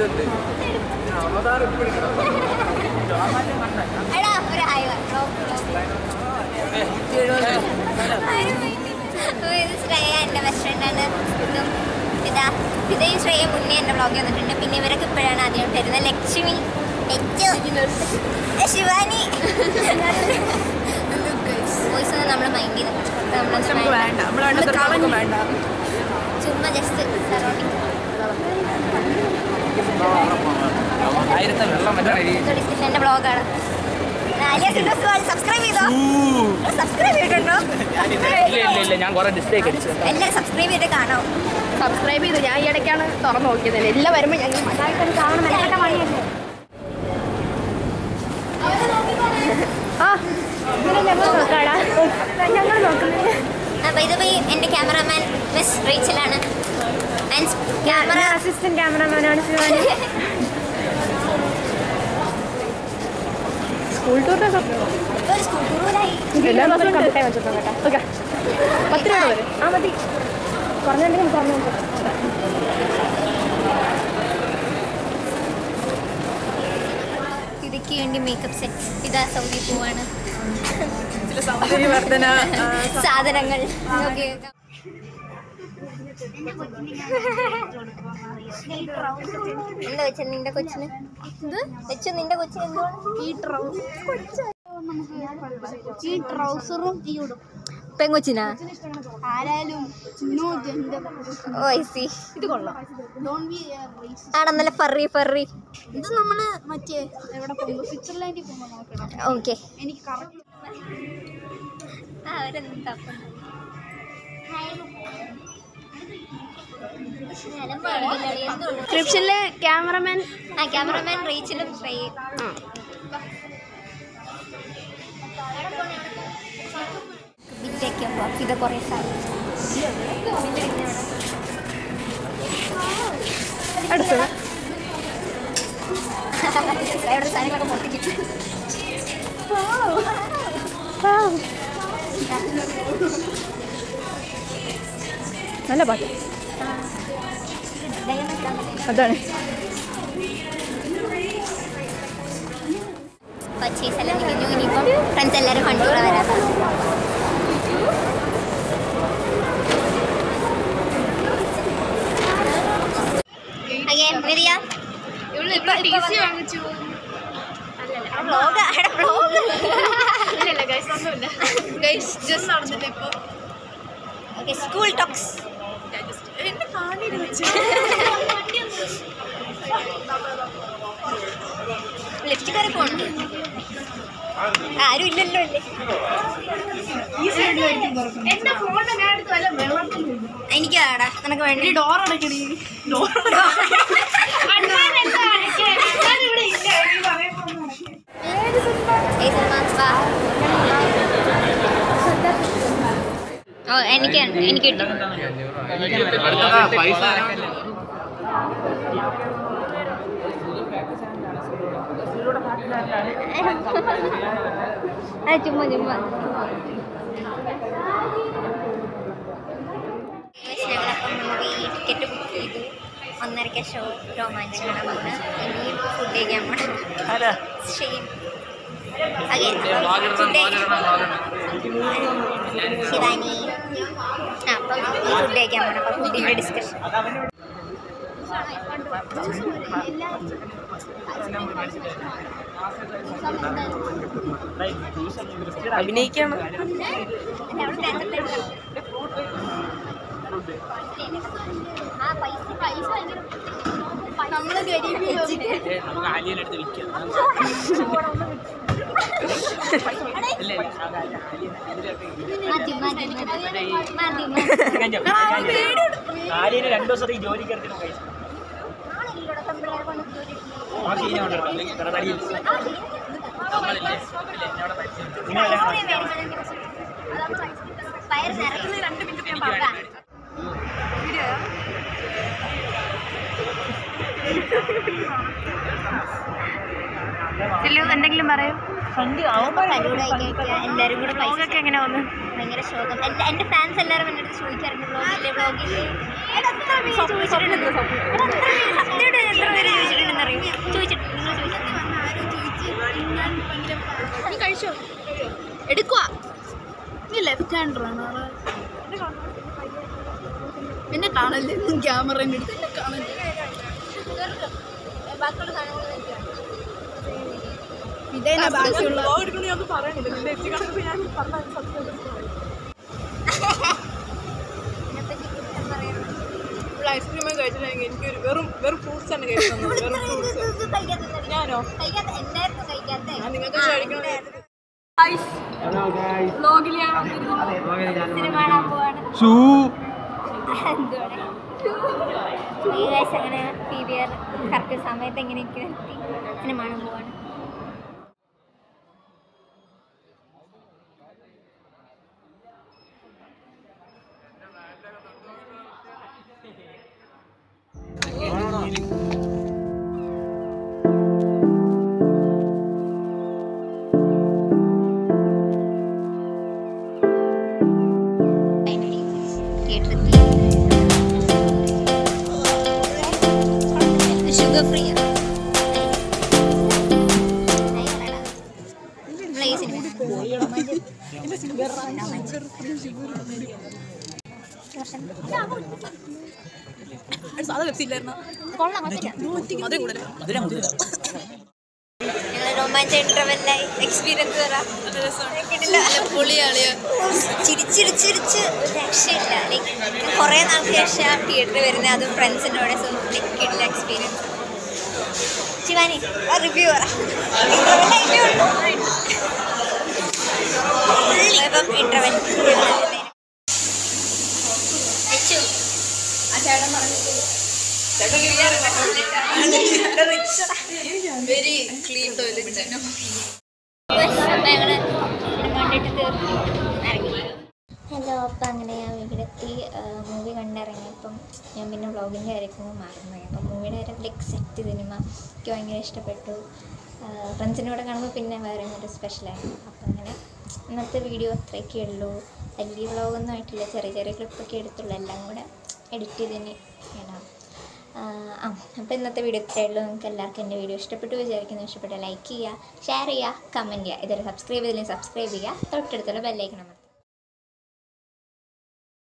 ശ്രേയ എൻ്റെ ബെസ്റ്റ് ഫ്രണ്ടാണ്. ഇതേ ശ്രേയ മുന്നേ എൻ്റെ വ്ളോഗ് വന്നിട്ടുണ്ട്. പിന്നെ ഇവരൊക്കെ ഇപ്പോഴാണ് ആദ്യം തരുന്നത്. ലക്ഷ്മി, ശിവാനി. വോയിസ് ഒന്നും നമ്മൾ മൈൻഡ് ചെയ്തിട്ട് ചുമ്മാ ജസ്റ്റ് സറൗണ്ടിങ് ഡിസ്കഷൻ്റെ വ്ളോഗാണ്. സബ്സ്ക്രൈബ് ചെയ്തോ? സബ്സ്ക്രൈബ് ചെയ്തിട്ടുണ്ടോ? എല്ലാവരും സബ്സ്ക്രൈബ് ചെയ്തിട്ട് കാണാം. സബ്സ്ക്രൈബ് ചെയ്തു. ഞാൻ ഈ ഇടയ്ക്കാണ് തുറന്നു നോക്കിയത്. എല്ലാം വരുമ്പോൾ ഞാൻ ഞങ്ങൾ നോക്കുന്നില്ല. എൻ്റെ ക്യാമറാമാൻ മിസ് റീച്ചലാണ്. ക്യാമറ അസിസ്റ്റന്റ് ക്യാമറാമാനാണ് ശിവാനി. സ്കൂൾ ടൂറിൻ്റെ സ്കൂൾ ടൂറായി എല്ലാ ദിവസവും കമ്പ്യൂട്ടർ വെച്ചിട്ടുണ്ട് കേട്ടോ. ഓക്കെ 10 രൂപ വരും. ആ മതി. കുറഞ്ഞുണ്ടെങ്കിൽ പറഞ്ഞു. ഇതിക്ക് വേണ്ടി മേക്കപ്പ് സെറ്റ്. ഇതാ സൗദി പോവാണ്. സൗന്ദര്യവർദ്ധന സാധനങ്ങൾ. എന്താ വെച്ച നിന്റെ കൊച്ചിന്? നിന്റെ കൊച്ചിന് എന്താണ് ഈ ട്രൗസറും ഈ ഉടും പെങ്കൊച്ചിനാ? ആരായാലും ഇത് കൊള്ളാം. ആടാ നല്ല ഫറി. ഇത് നമ്മള് മറ്റേ എവിടെ പോകുമ്പോ സ്വിറ്റ്സർലാൻഡിൽ പോകുമ്പോ നോക്കണം. ഓക്കെ. എനിക്ക് കറക്റ്റ് ഡിസ്ക്രിപ്ഷനില് ക്യാമറമാൻ റീച്ചിലും ഇത് കുറേ സാധനങ്ങളൊക്കെ പൊട്ടിക്കിട്ട് നല്ല പാട്ട്. അതാണ് പർച്ചേസ് എല്ലാം കഴിഞ്ഞു. ഇനിയിപ്പം ഫ്രണ്ട്സ് എല്ലാവരും വണ്ടിയോടെ വരാം. സ്കൂൾ ടോക്സ് ലിഫ്റ്റ് കയറി പോണ്ട്. ആരും ഇല്ലല്ലോ അല്ലേ? എനിക്ക് ആടാ നിനക്ക് വേണ്ടി ഡോർ അടയ്ക്കടി. എനിക്ക് കിട്ടും. ചുമ്മാ ടിക്കറ്റ് ബുക്ക് ചെയ്തു. 1:30 ഷോ രോമാഞ്ചം കാണാൻ വന്ന്. ഇനിയും ഫുഡ് കഴിക്കാൻ പോകണം. ശിവാനി. അപ്പം ഈ ഫുഡ് കഴിക്കാൻ പോകണം. അപ്പം ഫുഡിൻ്റെ ഡിസ്കഷൻ. അഭിനയിക്കണം. നമ്മള് ആലിയ 2 ദിവസത്തെ ജോലി കയറി പൈസ എന്തെങ്കിലും പറയൂ. ഫലൂഡ കഴിക്കുക എല്ലാവരും കൂടെ പൈസ എങ്ങനെ വന്നു ഭയങ്കര ശോകം. എൻ്റെ ഫാൻസ് എല്ലാവരും എൻ്റെ അടുത്ത് ചോദിക്കാറുണ്ട് വ്ളോഗില്ലേ ചോദിച്ചിട്ടുണ്ടെന്ന് അറിയും നീ കഴിച്ചോ എടുക്കുവാ നീ ലെഫ്റ്റ് ഹാൻഡറാണ് എന്നെ കാണല്ലേ ക്യാമറ എടുത്ത് എന്നെ കാണല്ലേ ഇതേ ബാക്കിയുള്ള ഐസ്ക്രീം കഴിച്ചിട്ടുണ്ടെങ്കിൽ എനിക്ക് വെറും ഫ്രൂട്ട്സ് ആണ് കഴിക്കുന്നത്. ഞാനോ നിങ്ങൾക്ക് അങ്ങനെ PVR കറക്റ്റ് സമയത്ത് എങ്ങനെയൊക്കെ എത്തി സിനിമ കാണാൻ പോവാണ്. ഷുഗർ ഫ്രീ റൊമാൻസ് ഇന്റർവെല്ലായി എക്സ്പീരിയൻസ് ചിരിച്ച് രക്ഷയില്ല. ലൈക്ക് കുറേ നാൾക്ക് ശേഷം തിയേറ്ററിൽ വരുന്നത് അതും ഫ്രണ്ട്സിൻ്റെ കൂടെ. സോ കിട്ടില്ല എക്സ്പീരിയൻസ്. ശിവാനി റിവ്യൂ പറ. Interval very clean toilet. Hello, അപ്പം അങ്ങനെ ഞാൻ വീട്ടിലെത്തി. മൂവി കണ്ടിറങ്ങിയപ്പം ഞാൻ പിന്നെ വ്ളോഗിൻ്റെ കാര്യമൊക്കെ മറന്നുപോയി. അപ്പം മൂവിയുടെ കാര്യം ലൈക്ക് സെറ്റ് സിനിമ എനിക്ക് ഭയങ്കര ഇഷ്ടപ്പെട്ടു. ഫ്രണ്ട്സിൻ്റെ കൂടെ കാണുമ്പോൾ പിന്നെ വേറെ ഒരു സ്പെഷ്യലായിരുന്നു. അപ്പം അങ്ങനെ ഇന്നത്തെ വീഡിയോ അത്രയൊക്കെ ഉള്ളൂ. വലിയ വ്ളോഗൊന്നും ആയിട്ടില്ല, ചെറിയ ചെറിയ ക്ലിപ്പൊക്കെ എടുത്തുള്ളൂ. എല്ലാം കൂടെ എഡിറ്റ് ചെയ്തതിന് ഇടാം. അപ്പോൾ ഇന്നത്തെ വീഡിയോ ഇത്രയേ ഉള്ളൂ. നിങ്ങൾക്ക് എല്ലാവർക്കും എൻ്റെ വീഡിയോ ഇഷ്ടപ്പെട്ടു വിചാരിക്കുന്നു. ഇഷ്ടപ്പെട്ട ലൈക്ക് ചെയ്യുക, ഷെയർ ചെയ്യുക, കമൻറ്റ് ചെയ്യുക. ഇതുവരെ സബ്സ്ക്രൈബ് ചെയ്തില്ലെങ്കിൽ സബ്സ്ക്രൈബ് ചെയ്യുക. തൊട്ടടുത്തുള്ള ബെല്ലൈക്കണം.